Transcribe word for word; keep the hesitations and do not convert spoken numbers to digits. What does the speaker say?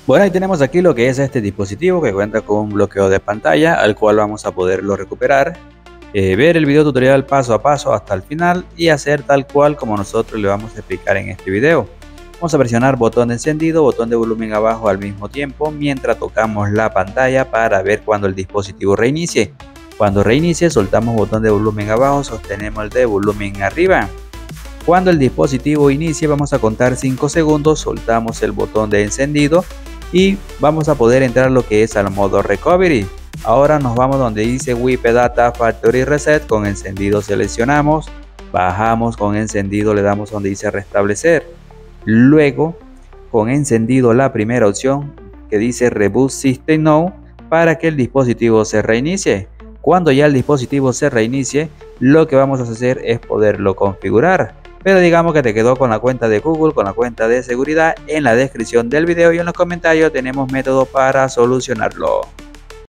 Bueno, ahí tenemos aquí lo que es este dispositivo que cuenta con un bloqueo de pantalla al cual vamos a poderlo recuperar, eh, ver el video tutorial paso a paso hasta el final y hacer tal cual como nosotros le vamos a explicar en este video. Vamos a presionar botón de encendido, botón de volumen abajo al mismo tiempo mientras tocamos la pantalla para ver cuando el dispositivo reinicie. Cuando reinicie soltamos botón de volumen abajo, sostenemos el de volumen arriba. Cuando el dispositivo inicie vamos a contar cinco segundos, soltamos el botón de encendido y vamos a poder entrar lo que es al modo recovery. Ahora nos vamos donde dice Wipe Data Factory Reset, con encendido seleccionamos, bajamos con encendido, le damos donde dice restablecer. Luego con encendido la primera opción que dice Reboot System Now para que el dispositivo se reinicie. Cuando ya el dispositivo se reinicie, lo que vamos a hacer es poderlo configurar. Pero digamos que te quedó con la cuenta de Google, con la cuenta de seguridad. En la descripción del video y en los comentarios tenemos método para solucionarlo.